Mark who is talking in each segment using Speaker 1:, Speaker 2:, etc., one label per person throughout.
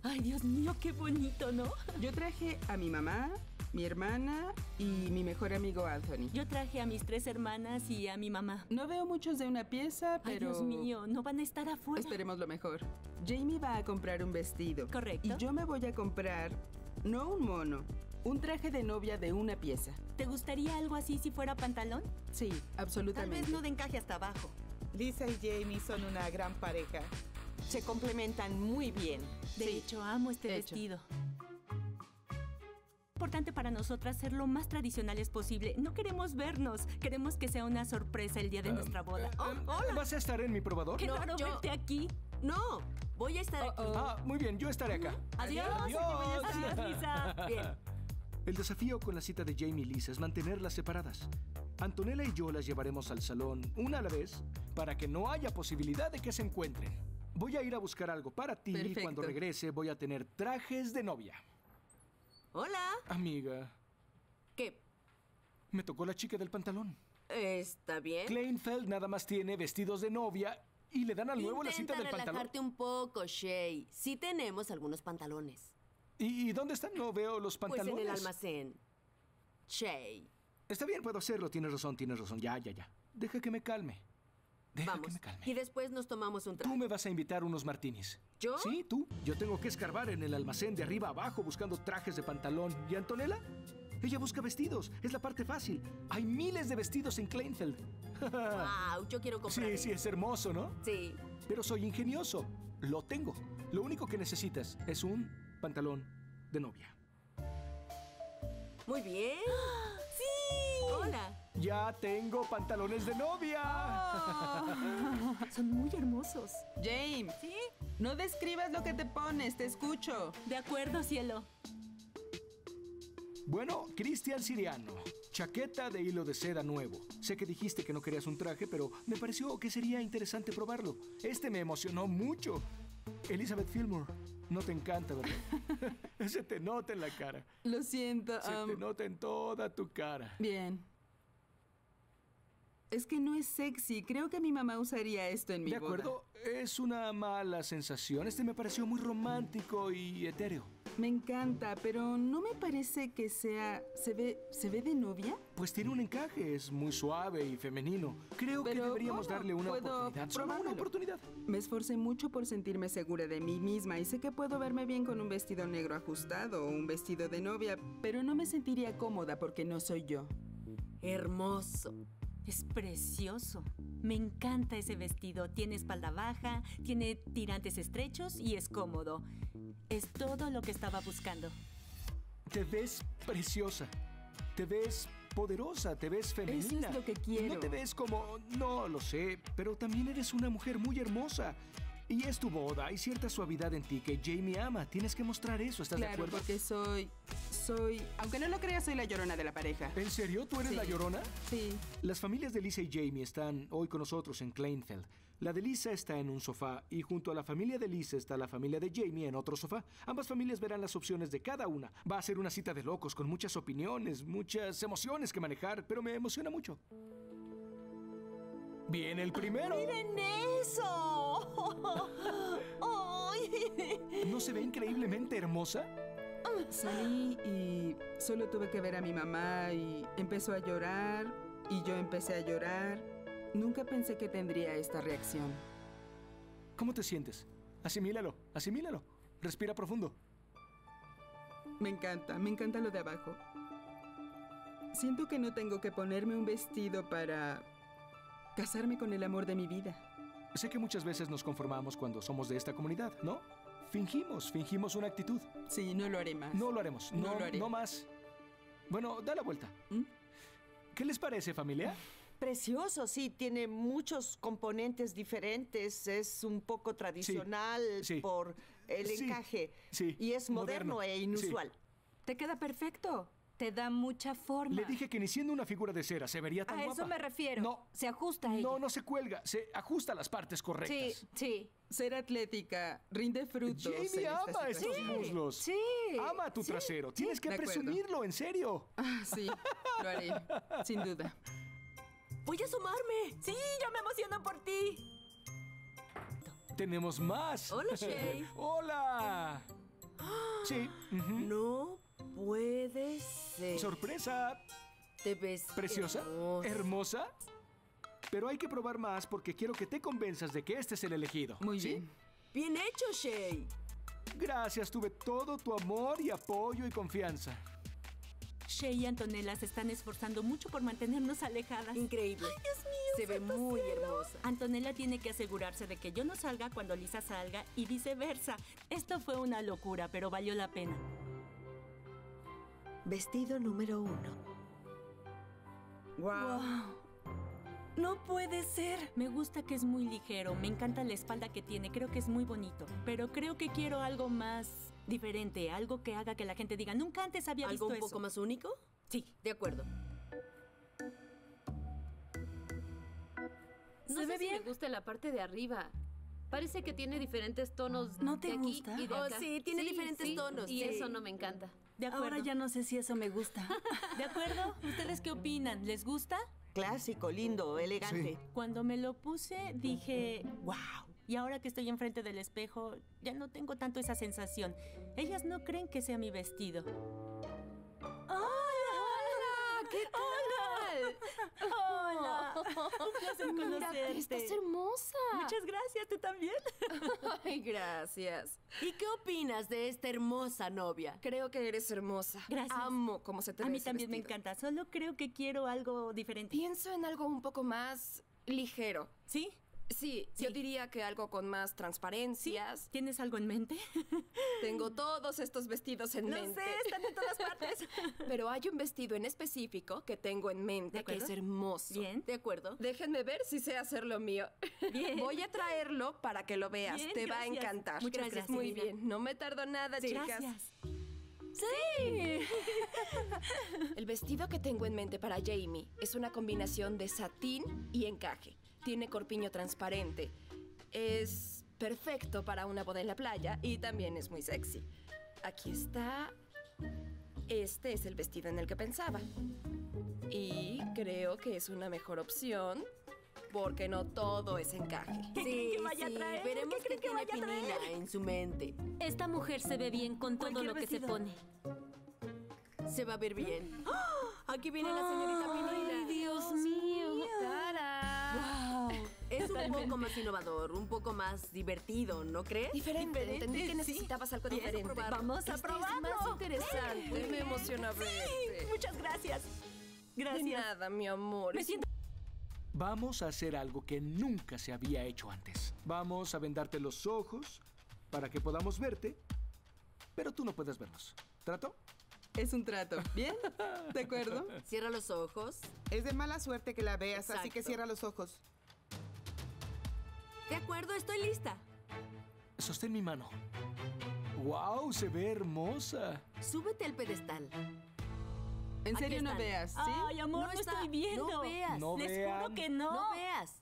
Speaker 1: Ay, Dios mío, qué bonito, ¿no?
Speaker 2: Yo traje a mi mamá, mi hermana y mi mejor amigo Anthony.
Speaker 1: Yo traje a mis 3 hermanas y a mi mamá.
Speaker 2: No veo muchos de una pieza, pero...
Speaker 1: Ay, Dios mío, no van a estar afuera.
Speaker 2: Esperemos lo mejor. Jamie va a comprar un vestido.
Speaker 1: Correcto.
Speaker 2: Y yo me voy a comprar, no un mono, un traje de novia de una pieza.
Speaker 1: ¿Te gustaría algo así si fuera pantalón?
Speaker 2: Sí,
Speaker 3: Tal
Speaker 2: absolutamente.
Speaker 3: vez no de encaje hasta abajo.
Speaker 4: Lisa y Jamie son una gran pareja.
Speaker 3: Se complementan muy bien.
Speaker 1: De hecho, amo este
Speaker 2: Hecho.
Speaker 1: vestido. Importante para nosotras ser lo más tradicionales posible. No queremos vernos. Queremos que sea una sorpresa el día de nuestra boda.
Speaker 3: Hola.
Speaker 5: ¿Vas a estar en mi probador?
Speaker 1: ¡Qué
Speaker 3: no,
Speaker 1: raro
Speaker 3: yo-
Speaker 1: verte aquí!
Speaker 3: No, voy a estar aquí.
Speaker 5: Ah, muy bien, yo estaré acá.
Speaker 1: ¡Adiós!
Speaker 5: Adiós.
Speaker 1: ¡Adiós, Lisa!
Speaker 3: Bien.
Speaker 5: El desafío con la cita de Jamie y Lisa es mantenerlas separadas. Antonella y yo las llevaremos al salón una a la vez para que no haya posibilidad de que se encuentren. Voy a ir a buscar algo para ti y
Speaker 2: Perfecto.
Speaker 5: cuando regrese voy a tener trajes de novia.
Speaker 3: Hola.
Speaker 5: Amiga,
Speaker 3: ¿Qué?
Speaker 5: me tocó la chica del pantalón.
Speaker 3: ¿Está bien?
Speaker 5: Kleinfeld nada más tiene vestidos de novia y le dan al nuevo la cita del pantalón.
Speaker 3: relajarte un poco, Shay. Sí tenemos algunos pantalones.
Speaker 5: ¿Y dónde están? No veo los
Speaker 3: Pues
Speaker 5: pantalones.
Speaker 3: en el almacén. Shay.
Speaker 5: Está bien, puedo hacerlo. Tienes razón, tienes razón. Ya. Deja que me calme. Deja
Speaker 3: Vamos.
Speaker 5: que me calme.
Speaker 3: Y después nos tomamos un trago.
Speaker 5: Tú me vas a invitar unos martinis.
Speaker 3: ¿Yo?
Speaker 5: Sí, tú. Yo tengo que escarbar en el almacén de arriba a abajo buscando trajes de pantalón. ¿Y Antonella? Ella busca vestidos. Es la parte fácil. Hay miles de vestidos en Kleinfeld.
Speaker 3: Wow, yo quiero comprar.
Speaker 5: Sí, es hermoso, ¿no?
Speaker 3: Sí.
Speaker 5: Pero soy ingenioso. Lo tengo. Lo único que necesitas es un pantalón de novia.
Speaker 3: Muy bien.
Speaker 1: ¡Sí!
Speaker 3: Hola.
Speaker 5: Ya tengo pantalones de novia.
Speaker 1: Son muy hermosos.
Speaker 2: James,
Speaker 1: ¿Sí?
Speaker 2: no describas lo que te pones, te escucho.
Speaker 1: De acuerdo, cielo.
Speaker 5: Bueno, Cristian Siriano. Chaqueta de hilo de seda nuevo. Sé que dijiste que no querías un traje, pero me pareció que sería interesante probarlo. Este me emocionó mucho. Elizabeth Fillmore, no te encanta, ¿verdad? Se te nota en la cara.
Speaker 2: Lo siento.
Speaker 5: Se te nota en toda tu cara.
Speaker 2: Bien. Es que no es sexy. Creo que mi mamá usaría esto en mi
Speaker 5: De
Speaker 2: boda.
Speaker 5: acuerdo, es una mala sensación. Este me pareció muy romántico y etéreo.
Speaker 2: Me encanta, pero no me parece que sea... ¿Se ve de novia?
Speaker 5: Pues tiene un encaje, es muy suave y femenino. Creo que
Speaker 2: Pero,
Speaker 5: deberíamos
Speaker 2: ¿cómo?
Speaker 5: darle una
Speaker 2: ¿Puedo
Speaker 5: oportunidad. Solo una
Speaker 2: probármelo?
Speaker 5: oportunidad.
Speaker 2: Me esforcé mucho por sentirme segura de mí misma y sé que puedo verme bien con un vestido negro ajustado o un vestido de novia, pero no me sentiría cómoda porque no soy yo.
Speaker 3: Hermoso.
Speaker 1: Es precioso. Me encanta ese vestido. Tiene espalda baja, tiene tirantes estrechos y es cómodo. Es todo lo que estaba buscando.
Speaker 5: Te ves preciosa. Te ves poderosa, te ves femenina.
Speaker 2: Eso es lo que quiero.
Speaker 5: No te ves como... No, lo sé, pero también eres una mujer muy hermosa. Y es tu boda, hay cierta suavidad en ti que Jamie ama. Tienes que mostrar eso, ¿estás de
Speaker 2: Claro,
Speaker 5: acuerdo?
Speaker 2: porque soy... Aunque no lo creas, soy la llorona de la pareja.
Speaker 5: ¿En serio? ¿Tú eres
Speaker 2: Sí.
Speaker 5: la llorona?
Speaker 2: Sí.
Speaker 5: Las familias de Lisa y Jamie están hoy con nosotros en Kleinfeld. La de Lisa está en un sofá y junto a la familia de Lisa está la familia de Jamie en otro sofá. Ambas familias verán las opciones de cada una. Va a ser una cita de locos con muchas opiniones, muchas emociones que manejar, pero me emociona mucho. Viene el primero.
Speaker 3: ¡Miren eso! ¡Ay!
Speaker 5: ¿No se ve increíblemente hermosa?
Speaker 2: Salí y solo tuve que ver a mi mamá y empezó a llorar y yo empecé a llorar. Nunca pensé que tendría esta reacción.
Speaker 5: ¿Cómo te sientes? Asimílalo, asimílalo. Respira profundo.
Speaker 2: Me encanta lo de abajo. Siento que no tengo que ponerme un vestido para casarme con el amor de mi vida.
Speaker 5: Sé que muchas veces nos conformamos cuando somos de esta comunidad, ¿no? Fingimos una actitud.
Speaker 2: Sí, no lo haré más.
Speaker 5: No lo haremos.
Speaker 2: No lo haré.
Speaker 5: No más. Bueno, da la vuelta.
Speaker 2: ¿Mm?
Speaker 5: ¿Qué les parece, familia?
Speaker 6: Precioso, sí, tiene muchos componentes diferentes, es un poco tradicional
Speaker 5: Sí.
Speaker 6: por el
Speaker 5: Sí,
Speaker 6: encaje
Speaker 5: sí,
Speaker 6: y es moderno,
Speaker 5: moderno,
Speaker 6: e inusual.
Speaker 1: Te queda perfecto. Te da mucha forma.
Speaker 5: Le dije que ni siendo una figura de cera se vería tan
Speaker 1: A
Speaker 5: guapa.
Speaker 1: eso me refiero.
Speaker 5: No.
Speaker 1: Se ajusta a ella.
Speaker 5: No se cuelga. Se ajusta a las partes
Speaker 1: Sí,
Speaker 5: correctas.
Speaker 1: sí.
Speaker 2: Ser atlética rinde frutos.
Speaker 5: Jamie
Speaker 2: en esta
Speaker 5: ama estos
Speaker 2: situación.
Speaker 5: muslos.
Speaker 1: Sí.
Speaker 5: Ama tu trasero. Tienes que
Speaker 2: de acuerdo.
Speaker 5: presumirlo, en serio.
Speaker 2: Ah, sí, lo haré, sin duda.
Speaker 3: ¡Voy a asomarme!
Speaker 1: Sí, yo me emociono por ti.
Speaker 5: Tenemos más.
Speaker 3: Hola, Shay.
Speaker 5: Hola. Sí.
Speaker 3: No puede ser.
Speaker 5: Sorpresa.
Speaker 3: Te ves
Speaker 5: Preciosa. Hermosa. Pero hay que probar más porque quiero que te convenzas de que este es el elegido.
Speaker 2: Muy
Speaker 5: ¿Sí?
Speaker 2: bien.
Speaker 3: Bien hecho, Shay.
Speaker 5: Gracias, tuve todo tu amor y apoyo y confianza.
Speaker 1: Shay y Antonella se están esforzando mucho por mantenernos alejadas.
Speaker 3: Increíble.
Speaker 1: Ay, Dios mío,
Speaker 3: Se ve muy hermosa.
Speaker 1: Antonella tiene que asegurarse de que yo no salga cuando Lisa salga y viceversa. Esto fue una locura, pero valió la pena.
Speaker 6: Vestido número 1.
Speaker 4: Wow.
Speaker 1: No puede ser. Me gusta que es muy ligero. Me encanta la espalda que tiene. Creo que es muy bonito. Pero creo que quiero algo más diferente. Algo que haga que la gente diga, nunca antes había
Speaker 3: ¿Algo
Speaker 1: visto
Speaker 3: un poco
Speaker 1: eso.
Speaker 3: más único?
Speaker 1: Sí.
Speaker 3: De acuerdo.
Speaker 7: No sé si me gusta la parte de arriba. Parece que tiene diferentes tonos
Speaker 1: ¿No te
Speaker 7: de aquí
Speaker 1: gusta?
Speaker 7: y de
Speaker 3: Oh,
Speaker 7: acá.
Speaker 3: sí, tiene diferentes tonos,
Speaker 7: Y
Speaker 3: sí.
Speaker 7: eso no me encanta.
Speaker 1: De acuerdo.
Speaker 8: Ahora ya no sé si eso me gusta.
Speaker 1: ¿De acuerdo? ¿Ustedes qué opinan? ¿Les gusta?
Speaker 6: Clásico, lindo, elegante.
Speaker 1: Cuando me lo puse, dije, wow. Y ahora que estoy enfrente del espejo, ya no tengo tanto esa sensación. Ellas no creen que sea mi vestido.
Speaker 7: ¿Qué tal?
Speaker 1: ¡Hola! Un placer conocerte.
Speaker 7: Estás hermosa.
Speaker 1: Muchas gracias, tú también.
Speaker 7: Ay, gracias.
Speaker 3: ¿Y qué opinas de esta hermosa novia?
Speaker 7: Creo que eres hermosa.
Speaker 1: Gracias.
Speaker 7: Amo cómo se te
Speaker 1: A
Speaker 7: ve
Speaker 1: mí
Speaker 7: ese
Speaker 1: también me
Speaker 7: vestido.
Speaker 1: encanta. Solo creo que quiero algo diferente.
Speaker 7: Pienso en algo un poco más ligero.
Speaker 1: ¿Sí?
Speaker 7: Sí, yo diría que algo con más transparencias.
Speaker 1: ¿Tienes algo en mente?
Speaker 7: Tengo todos estos vestidos en mente.
Speaker 1: están en todas partes.
Speaker 7: Pero hay un vestido en específico que tengo en mente
Speaker 1: ¿De
Speaker 7: que es
Speaker 1: acuerdo?
Speaker 7: hermoso.
Speaker 1: Bien.
Speaker 3: ¿De acuerdo?
Speaker 7: Déjenme ver si sé hacer lo mío.
Speaker 1: Bien.
Speaker 7: Voy a traerlo para que lo veas.
Speaker 1: Bien,
Speaker 7: Te va a
Speaker 1: gracias.
Speaker 7: encantar.
Speaker 1: Muchas gracias,
Speaker 7: Muy
Speaker 1: Lina.
Speaker 7: bien. No me tardo nada, chicas.
Speaker 1: Gracias.
Speaker 7: El vestido que tengo en mente para Jamie es una combinación de satín y encaje. Tiene corpiño transparente. Es perfecto para una boda en la playa y también es muy sexy. Aquí está. Este es el vestido en el que pensaba. Y creo que es una mejor opción porque no todo es encaje.
Speaker 1: ¿Qué creen que vaya a traer?
Speaker 3: Veremos
Speaker 1: ¿Qué creen
Speaker 3: qué
Speaker 1: que
Speaker 3: tiene
Speaker 1: vaya a traer?
Speaker 3: Pinina en su mente.
Speaker 8: Esta mujer se ve bien con todo
Speaker 1: Cualquier
Speaker 8: lo que se
Speaker 1: vestido.
Speaker 8: pone.
Speaker 3: Se va a ver bien. Aquí viene la señorita Pinina.
Speaker 8: Dios mío!
Speaker 7: ¡Tara!
Speaker 3: Es un poco más innovador, un poco más divertido, ¿no crees?
Speaker 7: Diferente. Entendí que
Speaker 1: sí.
Speaker 7: necesitabas algo
Speaker 3: Vamos a
Speaker 7: diferente.
Speaker 3: probarlo.
Speaker 1: Vamos a
Speaker 7: Este
Speaker 1: probarlo.
Speaker 7: es más interesante. Me emociona verte.
Speaker 1: Muchas gracias.
Speaker 7: De
Speaker 1: Gracias.
Speaker 7: nada, mi amor.
Speaker 1: Me siento...
Speaker 5: Vamos a hacer algo que nunca se había hecho antes. Vamos a vendarte los ojos para que podamos verte, pero tú no puedes vernos. ¿Trato?
Speaker 2: Es un trato. ¿Bien? ¿De acuerdo?
Speaker 3: Cierra los ojos.
Speaker 4: Es de mala suerte que la veas, así que
Speaker 3: Exacto.
Speaker 4: cierra los ojos.
Speaker 3: De acuerdo, estoy lista.
Speaker 5: Sostén mi mano. ¡Wow! Se ve hermosa.
Speaker 3: Súbete al pedestal.
Speaker 2: En
Speaker 3: Aquí
Speaker 2: serio no
Speaker 3: están.
Speaker 2: veas, ¿sí?
Speaker 1: Ay, amor, no,
Speaker 3: está-
Speaker 1: estoy viendo.
Speaker 3: No veas.
Speaker 5: No
Speaker 1: Les
Speaker 5: vean.
Speaker 1: juro que no.
Speaker 3: No veas.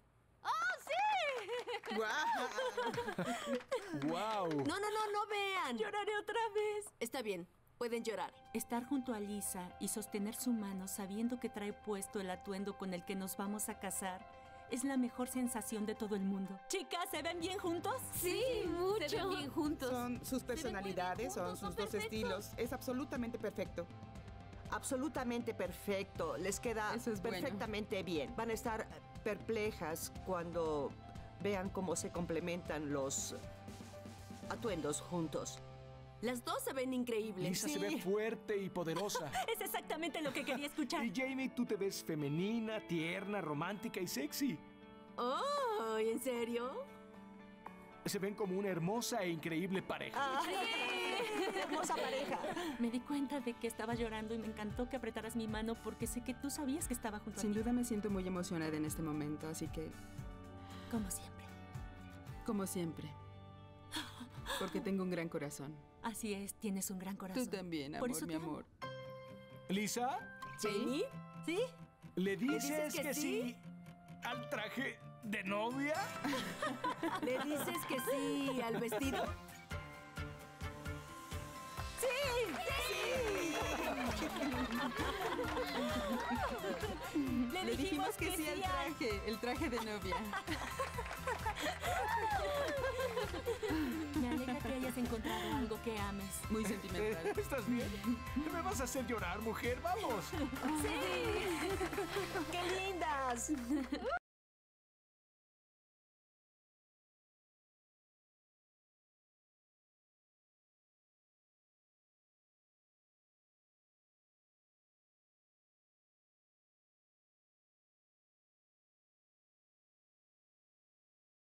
Speaker 2: ¡Guau!
Speaker 5: ¡Wow!
Speaker 3: No vean.
Speaker 1: Lloraré otra vez.
Speaker 3: Está bien, pueden llorar.
Speaker 1: Estar junto a Lisa y sostener su mano sabiendo que trae puesto el atuendo con el que nos vamos a casar es la mejor sensación de todo el mundo. Chicas, ¿se ven bien juntos?
Speaker 8: Sí, mucho.
Speaker 7: Se ven bien juntos.
Speaker 4: Son sus personalidades, son sus dos estilos. Es absolutamente perfecto.
Speaker 6: Absolutamente perfecto. Les queda
Speaker 2: Eso es bueno.
Speaker 6: perfectamente bien. Van a estar perplejas cuando vean cómo se complementan los atuendos juntos.
Speaker 3: Las dos se ven increíbles.
Speaker 5: Lisa se ve fuerte y poderosa.
Speaker 1: Es exactamente lo que quería escuchar.
Speaker 5: Y Jamie, tú te ves femenina, tierna, romántica y sexy.
Speaker 3: Oh, ¿en serio?
Speaker 5: Se ven como una hermosa e increíble pareja.
Speaker 6: Hermosa pareja.
Speaker 1: Me di cuenta de que estaba llorando y me encantó que apretaras mi mano porque sé que tú sabías que estaba junto a
Speaker 2: Sin
Speaker 1: mí.
Speaker 2: duda me siento muy emocionada en este momento, así que,
Speaker 1: Como siempre.
Speaker 2: como siempre. Porque tengo un gran corazón.
Speaker 1: Así es, tienes un gran corazón.
Speaker 2: Tú también,
Speaker 1: Por
Speaker 2: amor,
Speaker 1: eso
Speaker 2: mi
Speaker 1: te amo.
Speaker 2: amor.
Speaker 5: Lisa,
Speaker 3: ¿Jamie? ¿Sí?
Speaker 5: ¿le dices,
Speaker 3: dices que
Speaker 5: que
Speaker 3: sí?
Speaker 5: sí al traje de novia?
Speaker 3: ¿Le dices que sí al vestido?
Speaker 2: Le dijimos que sí al traje, el traje de novia.
Speaker 1: Me alegra que hayas encontrado algo que ames.
Speaker 2: Muy sentimental.
Speaker 5: ¿Estás bien? Me vas a hacer llorar, mujer. ¡Vamos!
Speaker 6: ¡Qué lindas!